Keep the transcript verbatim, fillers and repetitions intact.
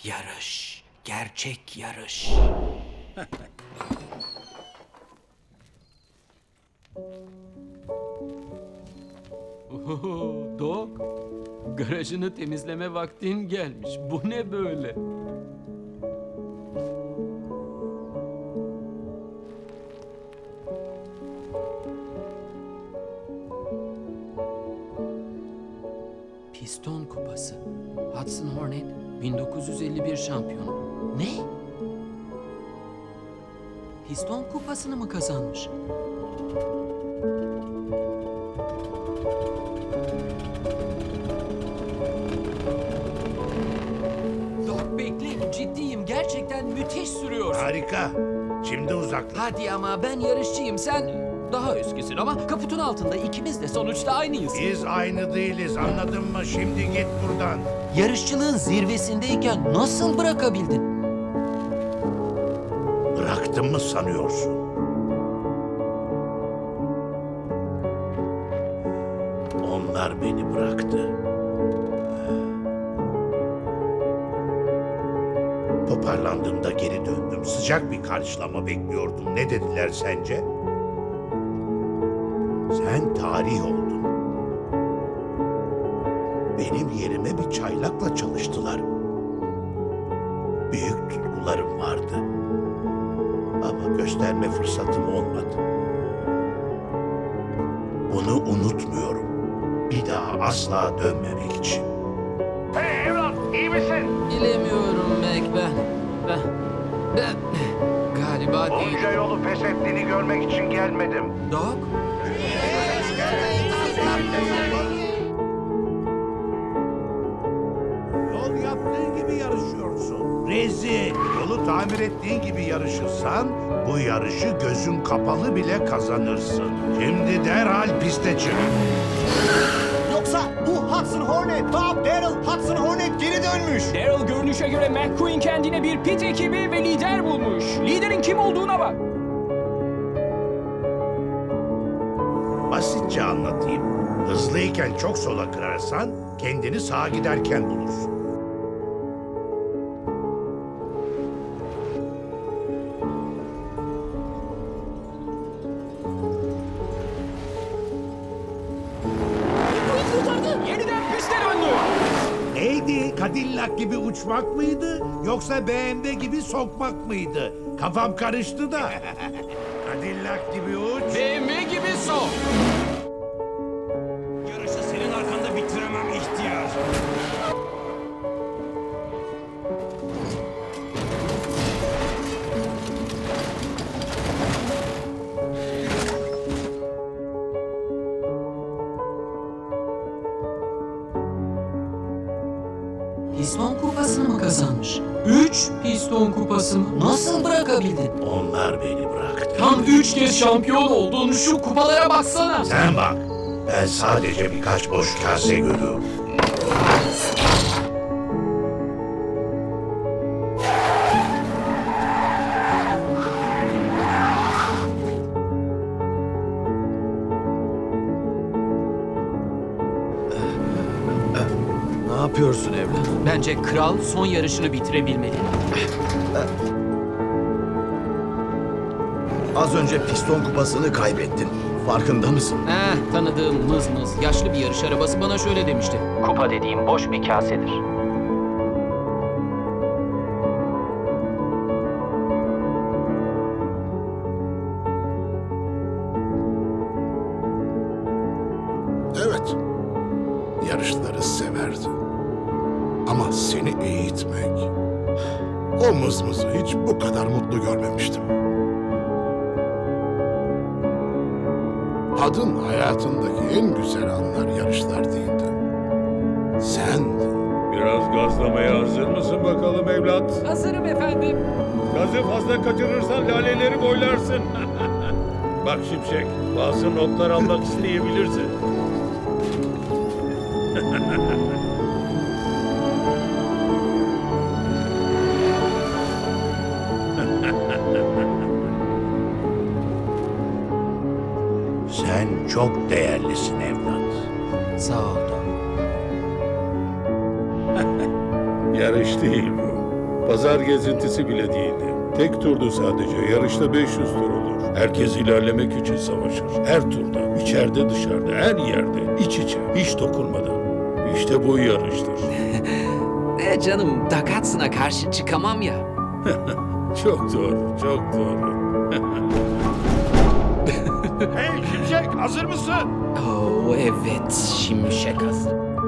Yarış. Gerçek yarış. Oho, Dog, garajını temizleme vaktin gelmiş. Bu ne böyle? Piston Kupası. Hudson Hornet bin dokuz yüz elli bir şampiyonu. Ne? Piston Kupası'nı mı kazanmış? Dog bekle, ciddiyim. Gerçekten müthiş sürüyorsun. Harika. Şimdi uzakla. Hadi ama ben yarışçıyım, sen daha eskisin ama kaputun altında ikimiz de sonuçta aynıyız. Biz aynı değiliz, anladın mı? Şimdi git buradan. Yarışçılığın zirvesindeyken nasıl bırakabildin? Bıraktım mı sanıyorsun? Onlar beni bıraktı. Toparlandığımda geri döndüm. Sıcak bir karşılama bekliyordum. Ne dediler sence? Sen tarih oldun. Benim yerime bir çaylakla çalıştılar. Büyük tutkularım vardı. Ama gösterme fırsatım olmadı. Bunu unutmuyorum. Bir daha asla dönmemek için. Hey evlat, iyi misin? Bilemiyorum Mac, ben. Ben... ben... Galiba değil. Bunca yolu pes ettiğini görmek için gelmedim. Dog? Yol yaptığın gibi yarışıyorsun. Rezil. Yolu tamir ettiğin gibi yarışırsan bu yarışı gözün kapalı bile kazanırsın. Şimdi derhal piste çık. Yoksa bu Hudson Hornet, Bob Darrell, Hudson Hornet geri dönmüş. Daryl görünüşe göre McQueen kendine bir pit ekibi ve lider bulmuş. Liderin kim olduğuna bak. Basitçe anlatayım. Hızlıyken çok sola kırarsan kendini sağa giderken bulursun. Yeniden piste döndü. Neydi? Cadillac gibi uçmak mıydı? Yoksa B M W gibi sokmak mıydı? Kafam karıştı da. Cadillac gibi uç. B M W gibi son. Yarışı senin arkanda bitiremem ihtiyar. Piston Kupası'nı mı kazanmış? Üç Piston Kupası mı? Nasıl bırakabildin? Onlar beni bıraktı. Tam üç kez şampiyon oldun. Şu kupalara baksana. Sen bak. Ben sadece birkaç boş kase görüyorum. Ne yapıyorsun evlat? Bence kral son yarışını bitirebilmeli. Az önce piston kupasını kaybettin. Farkında mısın? Eh, tanıdığım mız mız yaşlı bir yarış arabası bana şöyle demişti. Kupa dediğim boş bir kasedir. Evet, yarışları severdi. Ama seni eğitmek, o mızmızı hiç bu kadar mutlu görmemiştim. Kadın hayatındaki en güzel anlar yarışlar değildi. Sendin. Biraz gazlamaya hazır mısın bakalım evlat? Hazırım efendim. Gazı fazla kaçırırsan laleleri boylarsın. Bak Şimşek, bazı notlar almak isteyebilirsin. Sen çok değerlisin evlat. Sağ ol Dog. Yarış değil bu. Pazar gezintisi bile değildi. Tek turdu sadece. Yarışta beş yüz tur olur. Herkes ilerlemek için savaşır. Her turda, içeride dışarıda, her yerde, iç içe, hiç dokunmadan. İşte bu yarıştır. E canım, Dakatsın'a karşı çıkamam ya. Çok doğru, çok doğru. Hey Şimşek, hazır mısın? Oo evet, şimşek hazır.